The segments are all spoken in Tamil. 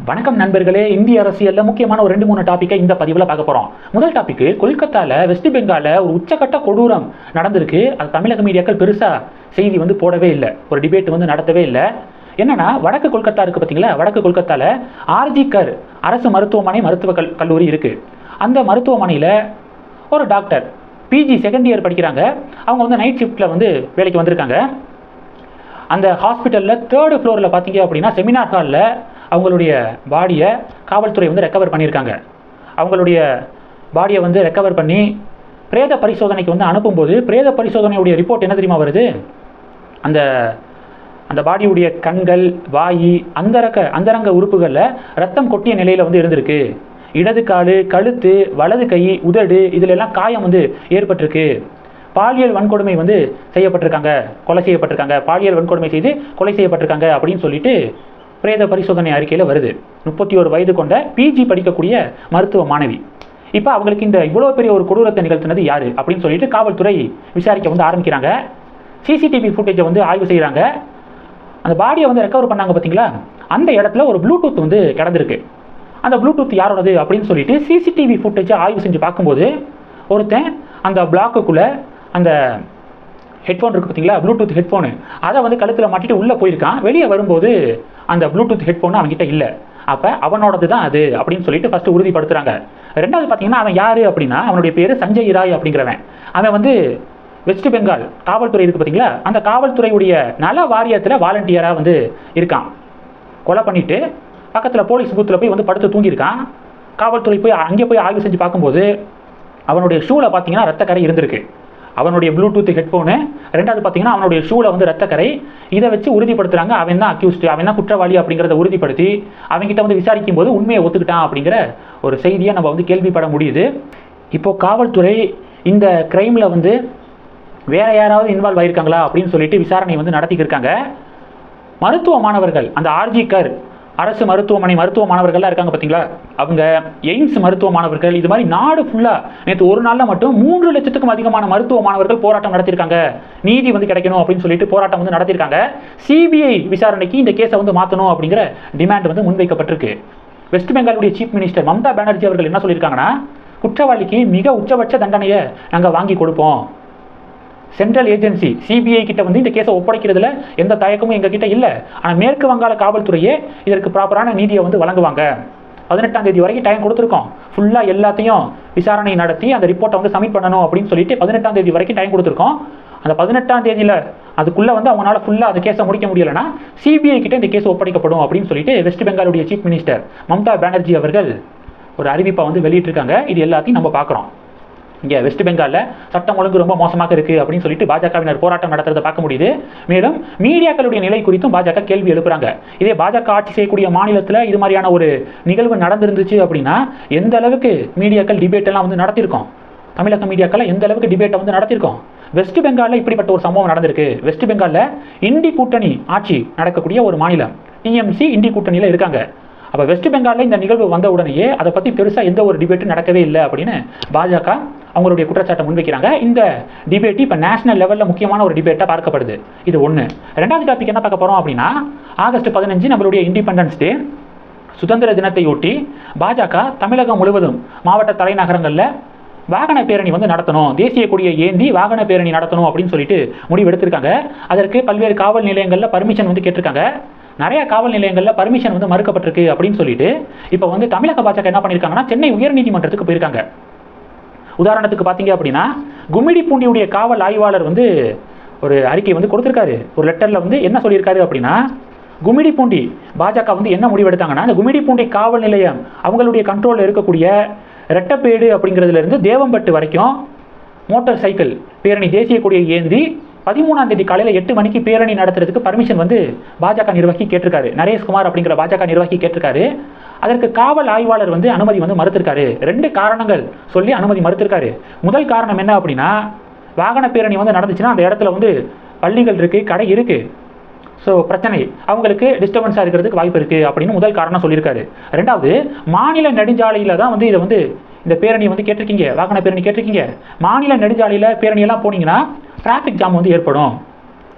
வணக்கம் நண்பர்களே. இந்திய அரசியல்ல முக்கியமான ஒரு 2-3 டாபிக்கை இந்த பதிவில் பார்க்க போறோம். முதல் டாபிக், கொல்கத்தால வெஸ்ட் பெங்கால்ல ஒரு உச்சக்கட்ட கொடூரம் நடந்திருக்கு. அது தமிழக மீடியாக்கள் பெருசா செய்தி போடவே இல்லை, ஒரு டிபேட் நடத்தவே இல்லை. என்னன்னா, வடக்கு கொல்கத்தா இருக்கு பார்த்தீங்களா, வடக்கு கொல்கத்தால ஆர்ஜி கர் அரசு மருத்துவமனை மருத்துவ கல்லூரி இருக்கு. அந்த மருத்துவமனையில் ஒரு டாக்டர் பிஜி செகண்ட் இயர் படிக்கிறாங்க. அவங்க நைட் ஷிஃப்ட்ல வேலைக்கு வந்திருக்காங்க. அந்த ஹாஸ்பிட்டலில் 3rd ஃப்ளோரில் பார்த்தீங்க அப்படின்னா செமினார் ஹாலில் அவங்களுடைய பாடியை காவல்துறை ரெக்கவர் பண்ணியிருக்காங்க. அவங்களுடைய பாடியை ரெக்கவர் பண்ணி பிரேத பரிசோதனைக்கு அனுப்பும்போது பிரேத பரிசோதனையுடைய ரிப்போர்ட் என்ன தெரியுமா வருது? அந்த அந்த பாடியுடைய கண்கள், வாய், அந்தரங்க உறுப்புகளில் ரத்தம் கொட்டிய நிலையில் இருந்திருக்கு. இடது காலு, கழுத்து, வலது கை, உதடு இதில் எல்லாம் காயம் ஏற்பட்டிருக்கு. பாலியல் வன்கொடுமை செய்யப்பட்டிருக்காங்க, கொலை செய்யப்பட்டிருக்காங்க, பாலியல் வன்கொடுமை செய்து கொலை செய்யப்பட்டிருக்காங்க அப்படின்னு சொல்லிட்டு பிரேத பரிசோதனை அறிக்கையில் வருது. 31 வயது கொண்ட பிஜி படிக்கக்கூடிய மருத்துவ மாணவி. இப்போ அவங்களுக்கு இவ்வளோ பெரிய ஒரு கொடூரத்தை நிகழ்த்தினது யாரு அப்படின்னு சொல்லிட்டு காவல்துறை விசாரிக்க ஆரம்பிக்கிறாங்க. சிசிடிவி ஃபுட்டேஜை ஆய்வு செய்கிறாங்க. அந்த பாடியை ரெக்கவர் பண்ணாங்க பார்த்தீங்களா, அந்த இடத்துல ஒரு ப்ளூடூத் கிடந்திருக்கு. அந்த ப்ளூடூத் யாரோடது அப்படின்னு சொல்லிட்டு சிசிடிவி ஃபுட்டேஜை ஆய்வு செஞ்சு பார்க்கும்போது ஒருத்தன் அந்த பிளாக்குக்குள்ளே அந்த ஹெட்ஃபோன் இருக்குது பார்த்தீங்களா, ப்ளூடூத் ஹெட்ஃபோனு, அதை கழுத்தில் மாட்டிட்டு உள்ளே போயிருக்கான். வெளியே வரும்போது அந்த ப்ளூடூத் ஹெட்ஃபோன் அவன்கிட்ட இல்லை. அப்போ அவனோடது தான் அது அப்படின்னு சொல்லிட்டு ஃபஸ்ட்டு உறுதிப்படுத்துகிறாங்க. ரெண்டாவது பார்த்தீங்கன்னா, அவன் யார் அப்படின்னா, அவனுடைய பேர் சஞ்சய் ராய் அப்படிங்கிறவன். அவன் வெஸ்ட் பெங்கால் காவல்துறை இருக்குது பார்த்தீங்களா, அந்த காவல்துறையுடைய நல வாரியத்தில் வாலண்டியராக இருக்கான். கொலை பண்ணிவிட்டு பக்கத்தில் போலீஸ் பூத்தில் போய் படுத்து தூங்கியிருக்கான். காவல்துறை அங்கே போய் ஆய்வு செஞ்சு பார்க்கும்போது அவனுடைய ஷூவில் பார்த்தீங்கன்னா ரத்தக்கரை இருந்திருக்கு. அவனுடைய ப்ளூடூத் ஹெட்ஃபோனு, ரெண்டாவது பார்த்தீங்கன்னா அவனுடைய ஷூவில் ரத்தக்கரை. இதை வச்சு உறுதிப்படுத்துகிறாங்க அவன் தான் அக்யூஸ்டு, அவன் தான் குற்றவாளி அப்படிங்கிறத உறுதிப்படுத்தி அவங்ககிட்ட விசாரிக்கும் போது உண்மையை ஒத்துக்கிட்டான் அப்படிங்கிற ஒரு செய்தியை நம்ம கேள்விப்பட முடியுது. இப்போது காவல்துறை இந்த கிரைமில் வேற யாராவது இன்வால்வ் ஆகியிருக்காங்களா அப்படின்னு சொல்லிட்டு விசாரணை நடத்திக்கிருக்காங்க. மருத்துவ மாணவர்கள், அந்த ஆர்ஜி கர் அரசு மருத்துவமனை மருத்துவ மாணவர்கள்லாம் இருக்காங்க பார்த்தீங்களா, அவங்க எய்ம்ஸ் மருத்துவ மாணவர்கள், இது மாதிரி நாடு ஃபுல்லாக நேற்று ஒரு நாளில் மட்டும் 3 லட்சத்துக்கும் அதிகமான மருத்துவ மாணவர்கள் போராட்டம் நடத்தியிருக்காங்க. நீதி கிடைக்கணும் அப்படின்னு சொல்லிட்டு போராட்டம் நடத்தியிருக்காங்க. சிபிஐ விசாரணைக்கு இந்த கேஸை மாற்றணும் அப்படிங்கிற டிமாண்ட் முன்வைக்கப்பட்டிருக்கு. வெஸ்ட் பெங்காலுடைய சீஃப் மினிஸ்டர் மம்தா பானர்ஜி அவர்கள் என்ன சொல்லியிருக்காங்கன்னா, குற்றவாளிக்கு மிக உச்சபட்ச தண்டனையை நாங்கள் வாங்கி கொடுப்போம். சென்ட்ரல் ஏஜென்சி சிபிஐ கிட்ட இந்த கேஸை ஒப்படைக்கிறதுல எந்த தயக்கமும் எங்ககிட்ட இல்லை. ஆனால் மேற்கு வங்காள காவல்துறையே இதற்கு ப்ராப்பரான நீதியை வழங்குவாங்க. 18ஆம் தேதி வரைக்கும் டைம் கொடுத்துருக்கோம். ஃபுல்லாக எல்லாத்தையும் விசாரணை நடத்தி அந்த ரிப்போர்ட்டை சப்மிட் பண்ணணும் அப்படின்னு சொல்லிட்டு 18ஆம் தேதி வரைக்கும் டைம் கொடுத்துருக்கோம். அந்த 18ஆம் தேதியில் அதுக்குள்ளே அவங்களால ஃபுல்லாக அந்த கேஸை முடிக்க முடியலைன்னா சிபிஐ கிட்ட இந்த கேஸ் ஒப்படைக்கப்படும் அப்படின்னு சொல்லிட்டு வெஸ்ட் பெங்காலுடைய சீஃப் மினிஸ்டர் மம்தா பானர்ஜி அவர்கள் ஒரு அறிவிப்பை வெளியிட்டிருக்காங்க. இது எல்லாத்தையும் நம்ம பார்க்குறோம். இங்கே வெஸ்ட் பெங்காலில் சட்டம் ஒழுங்கு ரொம்ப மோசமாக இருக்குது அப்படின்னு சொல்லிட்டு பாஜகவினர் போராட்டம் நடத்துறதை பார்க்க முடியுது. மேலும் மீடியாக்களுடைய நிலை குறித்தும் பாஜக கேள்வி எழுப்புறாங்க. இதே பாஜக ஆட்சி செய்யக்கூடிய மாநிலத்தில் இது மாதிரியான ஒரு நிகழ்வு நடந்துருந்துச்சு அப்படின்னா எந்த அளவுக்கு மீடியாக்கள் டிபேட் எல்லாம் நடத்திருக்கோம், தமிழக மீடியாக்கள் எந்த அளவுக்கு டிபேட்டை நடத்திருக்கோம். வெஸ்ட் பெங்காலில் இப்படிப்பட்ட ஒரு சம்பவம் நடந்திருக்கு. வெஸ்ட் பெங்காலில் இண்டி கூட்டணி ஆட்சி நடக்கக்கூடிய ஒரு மாநிலம், டிஎம்சி இண்டி கூட்டணியில் இருக்காங்க. அப்போ வெஸ்ட் பெங்காலில் இந்த நிகழ்வு வந்த உடனேயே அதை பற்றி பெருசாக எந்த ஒரு டிபேட்டும் நடக்கவே இல்லை அப்படின்னு பாஜக அவங்களுடைய குற்றச்சாட்டை முன்வைக்கிறாங்க. இந்த டிபேட் இப்போ நேஷனல் லெவலில் முக்கியமான ஒரு டிபேட்டாக பார்க்கப்படுது. இது ஒன்று. ரெண்டாவது டாபிக் என்ன பார்க்க போகிறோம் அப்படின்னா, ஆகஸ்ட் 15 நம்மளுடைய இண்டிபெண்டன்ஸ் டே, சுதந்திர தினத்தை ஒட்டி பாஜக தமிழகம் முழுவதும் மாவட்ட தலைநகரங்களில் வாகன பேரணி நடத்தணும், தேசிய கொடியை ஏந்தி வாகன பேரணி நடத்தணும் அப்படின்னு சொல்லிட்டு முடிவு எடுத்திருக்காங்க. அதற்கு பல்வேறு காவல் நிலையங்களில் பர்மிஷன் கேட்டிருக்காங்க. நிறைய காவல் நிலையங்களில் பர்மிஷன் மறுக்கப்பட்டிருக்கு அப்படின்னு சொல்லிட்டு இப்போ தமிழக பாஜக என்ன பண்ணியிருக்காங்கன்னா, சென்னை உயர்நீதிமன்றத்துக்கு போயிருக்காங்க. உதாரணத்துக்கு பார்த்தீங்க அப்படின்னா, கும்மிடிப்பூண்டியுடைய காவல் ஆய்வாளர் ஒரு அறிக்கை கொடுத்துருக்காரு. ஒரு லெட்டரில் என்ன சொல்லியிருக்காரு அப்படின்னா, கும்மிடிப்பூண்டி பாஜக என்ன முடிவு எடுத்தாங்கன்னா, அந்த கும்மிடிப்பூண்டி காவல் நிலையம் அவங்களுடைய கண்ட்ரோலில் இருக்கக்கூடிய ரெட்டப்பேடு அப்படிங்கிறதுலேருந்து தேவம்பட்டு வரைக்கும் மோட்டார் சைக்கிள் பேரணி தேசிய கொடியை ஏந்தி 13ஆம் தேதி காலையில் 8 மணிக்கு பேரணி நடத்துறதுக்கு பர்மிஷன் பாஜக நிர்வாகி கேட்டிருக்காரு. நரேஷ்குமார் அப்படிங்கிற பாஜக நிர்வாகி கேட்டிருக்காரு. அதற்கு காவல் ஆய்வாளர் அனுமதி மறுத்திருக்காரு. 2 காரணங்கள் சொல்லி அனுமதி மறுத்திருக்காரு. முதல் காரணம் என்ன அப்படின்னா, வாகன பேரணி நடந்துச்சுன்னா அந்த இடத்துல பள்ளிகள் இருக்குது, கடை இருக்குது, ஸோ பிரச்சனை, அவங்களுக்கு டிஸ்டர்பன்ஸாக இருக்கிறதுக்கு வாய்ப்பு இருக்குது அப்படின்னு முதல் காரணம் சொல்லியிருக்காரு. ரெண்டாவது, மாநில நெடுஞ்சாலையில் தான் இதை இந்த பேரணி கேட்டிருக்கீங்க, வாகன பேரணி கேட்டிருக்கீங்க. மாநில நெடுஞ்சாலையில் பேரணியெல்லாம் போனீங்கன்னா டிராஃபிக் ஜாம் ஏற்படும்.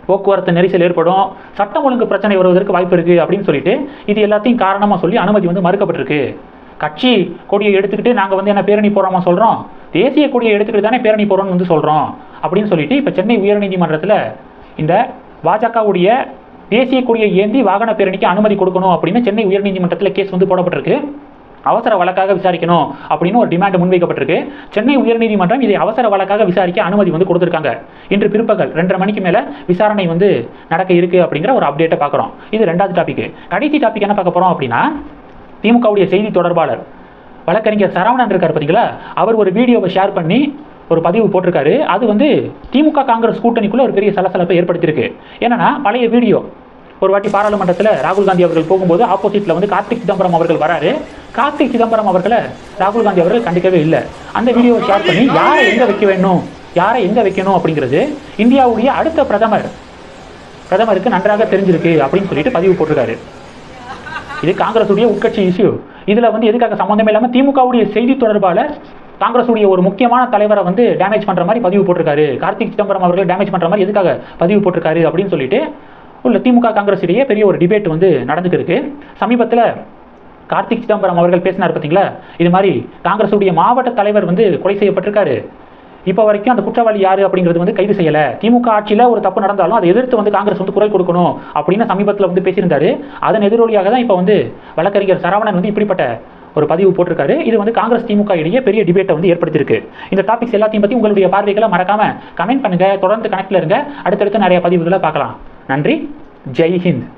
போக்குவரத்து நெரிசல் ஏற்படும், சட்டம் ஒழுங்கு பிரச்சனை வருவதற்கு வாய்ப்பு இருக்குது அப்படின்னு சொல்லிட்டு இது எல்லாத்தையும் காரணமாக சொல்லி அனுமதி வந்து மறுக்கப்பட்டிருக்கு. கட்சி கொடியை எடுத்துக்கிட்டு நாங்கள் வந்து என்ன பேரணி போகிறோமா சொல்கிறோம், தேசிய கொடியை எடுத்துக்கிட்டு தானே பேரணி போகிறோம்னு வந்து சொல்கிறோம் அப்படின்னு சொல்லிட்டு இப்போ சென்னை உயர்நீதிமன்றத்தில் இந்த பாஜகவுடைய தேசிய கொடியை ஏந்தி வாகன பேரணிக்கு அனுமதி கொடுக்கணும் அப்படின்னு சென்னை உயர்நீதிமன்றத்தில் கேஸ் வந்து போடப்பட்டிருக்கு. அவசர வழக்காக விசாரிக்கணும் அப்படின்னு ஒரு டிமாண்ட் முன்வைக்கப்பட்டிருக்கு. சென்னை உயர்நீதிமன்றம் இதை அவசர வழக்காக விசாரிக்க அனுமதி வந்து கொடுத்துருக்காங்க. இன்று பிற்பகல் 2:30 மணிக்கு மேலே விசாரணை வந்து நடக்க இருக்கு அப்படிங்கிற ஒரு அப்டேட்டை பார்க்குறோம். இது 2வது டாபிக். கடைசி டாபிக் என்ன பார்க்க போகிறோம் அப்படின்னா, திமுகவுடைய செய்தி தொடர்பாளர் வழக்கறிஞர் சரவணன் இருக்கார் பார்த்தீங்களா, அவர் ஒரு வீடியோவை ஷேர் பண்ணி ஒரு பதிவு போட்டிருக்காரு. அது வந்து திமுக காங்கிரஸ் கூட்டணிக்குள்ள ஒரு பெரிய சலசலப்பை ஏற்படுத்தியிருக்கு. என்னன்னா, பழைய வீடியோ ஒரு வாட்டி பாராளுமன்றத்தில் ராகுல் காந்தி அவர்கள் போகும்போது ஆப்போசிட்டில் வந்து கார்த்திக் சிதம்பரம் அவர்கள் வராரு. கார்த்திக் சிதம்பரம் அவர்களை ராகுல் காந்தி அவர்கள் கண்டிக்கவே இல்லை. அந்த வீடியோவை ஷேர் பண்ணி யாரை எங்கே வைக்கணும் அப்படிங்கிறது இந்தியாவுடைய அடுத்த பிரதமருக்கு நன்றாக தெரிஞ்சிருக்கு அப்படின்னு சொல்லிட்டு பதிவு போட்டிருக்காரு. இது காங்கிரஸுடைய உட்கட்சி இஷ்யூ. இதில் வந்து எதுக்காக சம்மந்தமே இல்லாமல் திமுகவுடைய செய்தி தொடர்பாளர் காங்கிரஸுடைய ஒரு முக்கியமான தலைவரை வந்து டேமேஜ் பண்ணுற மாதிரி பதிவு போட்டிருக்காரு. கார்த்திக் சிதம்பரம் அவர்கள் டேமேஜ் பண்ணுற மாதிரி எதுக்காக பதிவு போட்டிருக்காரு அப்படின்னு சொல்லிட்டு உள்ள திமுக காங்கிரஸ் இடையே பெரிய ஒரு டிபேட் வந்து நடந்துட்டு இருக்கு. சமீபத்தில் கார்த்திக் சிதம்பரம் அவர்கள் பேசினார் பார்த்தீங்களா, இது மாதிரி காங்கிரஸுடைய மாவட்ட தலைவர் வந்து கொலை செய்யப்பட்டிருக்காரு, இப்போ வரைக்கும் அந்த குற்றவாளி யாரு அப்படிங்கிறது வந்து கைது செய்யலை, திமுக ஆட்சியில் ஒரு தப்பு நடந்தாலும் அதை எதிர்த்து வந்து காங்கிரஸ் வந்து குரல் கொடுக்கணும் அப்படின்னு சமீபத்தில் வந்து பேசியிருந்தாரு. அதன் எதிரொலியாக தான் இப்போ வந்து வழக்கறிஞர் சரவணன் வந்து இப்படிப்பட்ட ஒரு பதிவு போட்டிருக்காரு. இது வந்து காங்கிரஸ் திமுக இடையே பெரிய டிபேட்டை வந்து ஏற்படுத்தியிருக்கு. இந்த டாபிக்ஸ் எல்லாத்தையும் பற்றி உங்களுடைய பார்வைகளை மறக்காம கமெண்ட் பண்ணுங்க. தொடர்ந்து கனெக்ட்ல இருங்க. அடுத்தடுத்து நிறைய பதிவுகளை பார்க்கலாம். நன்றி. ஜெய் ஹிந்த்.